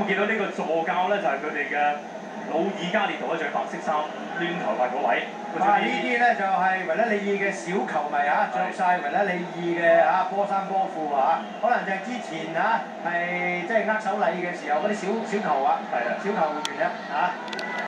見到呢個助教咧就係佢哋嘅魯爾加列圖一着白色衫，攣頭髮嗰位。 呢啲咧就係維拉利爾嘅小球迷啊，着晒維拉利爾嘅波衫波褲啊，可能就係之前係即係握手禮嘅時候嗰啲小球啊，小球員啊。